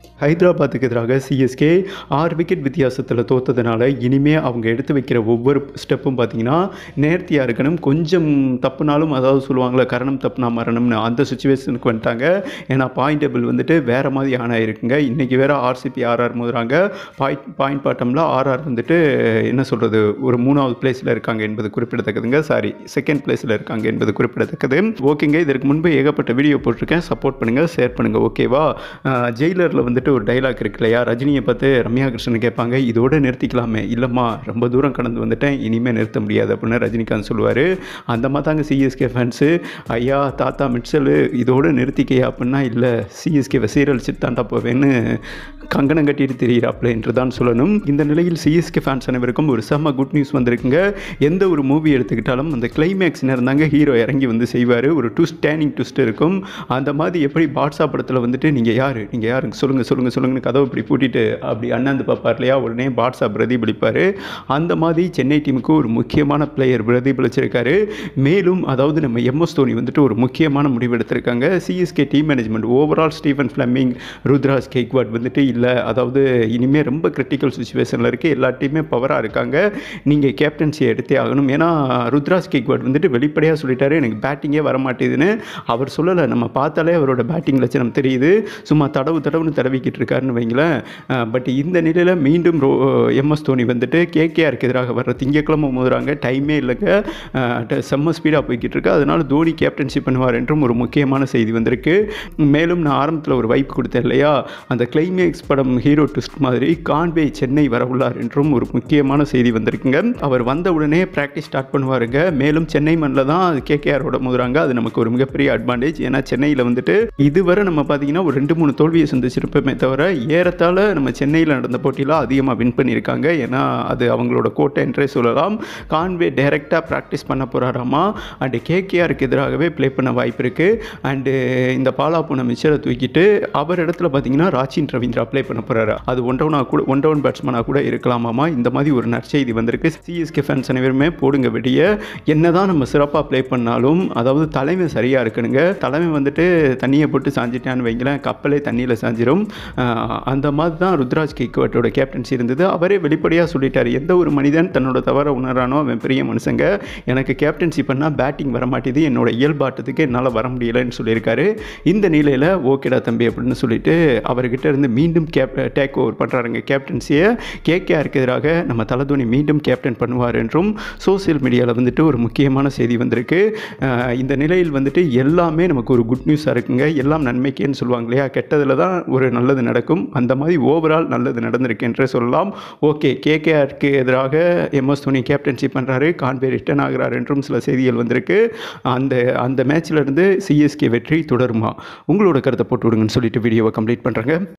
ஹைதராபாத்துக்கு எதிராக CSK 6 wicket வித்தியாசத்தில் தோத்ததுனால இனிமே அவங்க எடுத்து வைக்கிற ஒவ்வொரு ஸ்டெப்பும் பார்த்தீங்கன்னா நேர்த்தியாக இருக்கணும். கொஞ்சம் தப்புனாலும் அதாவது சொல்லுவாங்களே கரணம் தப்புனா மரணம்னு அந்த சுச்சுவேஷனுக்கு வந்துட்டாங்க. ஏன்னா பாயிண்ட் டேபிள் வந்துட்டு வேறு மாதிரி ஆன் ஆகிருக்குங்க. இன்றைக்கி வேறு ஆர்சிபி ஆர்ஆர் மோதுறாங்க. பாயிண்ட் பாட்டமில் ஆர்ஆர் வந்துட்டு என்ன சொல்கிறது ஒரு 3வது பிளேஸில் இருக்காங்க என்பது குறிப்பிடத்தக்கதுங்க. செகண்ட் பிளேஸில் இருக்காங்க என்பது குறிப்பிடத்தக்கது. ஓகேங்க, இதற்கு முன்பு ஏகப்பட்ட வீடியோ போட்டிருக்கேன். சப்போர்ட் பண்ணுங்கள், ஷேர் பண்ணுங்கள். ஓகேவா? ஜெயிலரில் வந்துட்டு ஒரு டைலாக் இருக்கு இல்லையா, ரஜினியை பார்த்து ரம்யா கிருஷ்ணன் கேட்பாங்க, இதோட நிறுத்திக்கலாமே. இல்லைம்மா, ரொம்ப தூரம் கடந்து வந்துட்டேன், இனிமேல் நிறுத்த முடியாது அப்படின்னு ரஜினிகாந்த் சொல்லுவார். அந்த மாதிரி தாங்க சிஎஸ்கே ஃபேன்ஸு, ஐயா தாத்தா மிட்சலு இதோடு நிறுத்திக்கையா அப்படின்னா, இல்லை சிஎஸ்கேவை சீரழிச்சிட்டு தாண்டா போவேன்னு கங்கணம் கட்டிட்டு தெரிகிறாப்ல என்று தான் சொல்லணும். இந்த நிலையில் சிஎஸ்கே ஃபேன்ஸ் அனைவருக்கும் ஒரு செம்ம குட் நியூஸ் வந்திருக்குங்க. எந்த ஒரு மூவி எடுத்துக்கிட்டாலும் அந்த கிளைமேக்ஸ் நேரம் தாங்க ஹீரோ இறங்கி வந்து செய்வார். ஒரு டேர்னிங் ட்விஸ்ட் இருக்கும். அந்த மாதிரி எப்படி பாட்ஷா படத்தில் வந்துட்டு நீங்கள் யாருங்க சொல்லுங்கன்னு கதவை இப்படி பூட்டிட்டு அப்படி அண்ணாந்து பார்ப்பார் இல்லையா, உடனே பாட்ஷா பிரதிபலிப்பார். அந்த மாதிரி சென்னை டீமுக்கு ஒரு முக்கியமான பிளேயர் பிரதிபலிச்சிருக்காரு. மேலும் அதாவது நம்ம எம்எஸ் தோனி வந்துட்டு ஒரு முக்கியமான முடிவு எடுத்திருக்காங்க. CSK team management overall Stephen Fleming, Ruturaj Gaikwad வந்துட்டு இல்லை, அதாவது இனிமேல் ரொம்ப கிரிட்டிக்கல் சுச்சுவேஷனில் இருக்குது, எல்லா டீமே பவராக இருக்காங்க, நீங்கள் கேப்டன்சியை எடுத்தே ஆகணும். ஏன்னா ருத்ராஜ் கெய்க்வாட் வந்துட்டு வெளிப்படையாக சொல்லிட்டாரு, எனக்கு பேட்டிங்கே வரமாட்டேதுன்னு. அவர் சொல்லலை, நம்ம பார்த்தாலே அவரோட பேட்டிங் லட்சணம் தெரியுது. சும்மா தடவுன்னு தடவிக்கிட்டு இருக்காருன்னு வைங்களேன். பட் இந்த நிலையில் மீண்டும் எம்எஸ் தோனி வந்துட்டு கேகேஆருக்கு எதிராக வர்ற திங்கட்கிழமை மோதுறாங்க. டைமே இல்லைங்க, செம்ம ஸ்பீடாக போய்கிட்டு இருக்கு. அதனால் தோனி கேப்டன்ஷிப் பண்ணுவார் என்றும் ஒரு முக்கியமான செய்தி வந்திருக்கு. மேலும் நான் ஆரம்பத்தில் ஒரு வைப்பு கொடுத்தேன் இல்லையா, அந்த கிளைமேக்ஸ் படம் ஹீரோ ட்விஸ்ட் மாதிரி கான்வே சென்னை வரவுள்ளார் என்றும் ஒரு முக்கியமான செய்தி வந்திருக்குங்க. அவர் வந்த உடனே ப்ராக்டிஸ் ஸ்டார்ட் பண்ணுவாருங்க. மேலும் சென்னை மண்ணில் தான் கேகேஆரோட மோதுறாங்க. அது நமக்கு ஒரு மிகப்பெரிய அட்வான்டேஜ். ஏன்னா சென்னையில் வந்துட்டு இதுவரை நம்ம பார்த்தீங்கன்னா ஒரு 2-3 தோல்வியை சந்திச்சிருப்போமே தவிர ஏறத்தாழ நம்ம சென்னையில் நடந்த போட்டியில் அதிகமாக வின் பண்ணியிருக்காங்க. ஏன்னா அது அவங்களோட கோட்டை என்றே சொல்லலாம். கான்வே டைரெக்டாக ப்ராக்டிஸ் பண்ண போகிறாராமா. அண்டு கேகேஆருக்கு எதிராகவே ப்ளே பண்ண வாய்ப்பு இருக்குது. அண்டு இந்த பாலா போன மிச்சரை தூக்கிட்டு அவர் இடத்துல பார்த்தீங்கன்னா ராச்சின் ரவீந்திரா ப்ளே பண்ண போகிறாரு. அது ஒன் டவுன் பேட்ஸ்மேனாக கூட இருக்கலாமாமா. இந்த மாதிரி ஒரு நற்செய்தி வந்திருக்கு. சிஎஸ்கே ஃபேன்ஸ் அனைவருமே போடுங்க வெடிய. என்னதான் நம்ம சிறப்பாக ப்ளே பண்ணாலும் அதாவது தலைமை சரியாக இருக்கணுங்க. தலைமை வந்துட்டு தண்ணியை போட்டு சாஞ்சிட்டான்னு வைங்களேன், கப்பலே தண்ணியில் சாஞ்சிரும். அந்த மாதிரி தான் ருத்ராஜ் கெய்க்வாட்டோட கேப்டன்சி இருந்தது. அவரே வெளிப்படையாக சொல்லிட்டார், எந்த ஒரு மனிதன் தன்னோட தவற உணரானோ அவன் பெரிய மனுஷங்க, எனக்கு கேப்டன்சி பண்ணால் பேட்டிங் வர மாட்டேது, என்னோட இயல்பாட்டத்துக்கு என்னால் வர முடியலைன்னு சொல்லியிருக்காரு. இந்த நிலையில் ஓகேடா தம்பி அப்படின்னு சொல்லிட்டு அவர்கிட்ட இருந்து மீண்டும் டேக் ஓவர் பண்ணுறாருங்க கேப்டன்சியை. கேகேஆருக்கு எதிராக நம்ம தலதோனி மீண்டும் கேப்டன் பண்ணுவார் என்றும் சோசியல் மீடியாவில் வந்துட்டு ஒரு முக்கியமான செய்தி வந்திருக்கு. இந்த நிலையில் வந்துட்டு எல்லாமே நமக்கு ஒரு குட் நியூஸாக இருக்குங்க. எல்லாம் நன்மைக்கேன்னு சொல்லுவாங்க இல்லையா, கெட்டதில் தான் ஒரு நல்லது நடக்கும். அந்த மாதிரி ஓவரால் நல்லது நடந்திருக்கு என்றே சொல்லலாம். ஓகே, கேகேஆருக்கு எதிராக எம்எஸ் தோனி கேப்டன்சி பண்ணுறாரு, கான்வே ரிட்டர்ன் ஆகிறார் என்றும் சில செய்திகள் வந்திருக்கு. அந்த மேட்ச்லேருந்து சிஎஸ்கே வெற்றி தொடருமா? உங்களோட கருத்தை போட்டு விடுங்கன்னு சொல்லிட்டு வீடியோவை கம்ப்ளீட் பண்ணுறேங்க.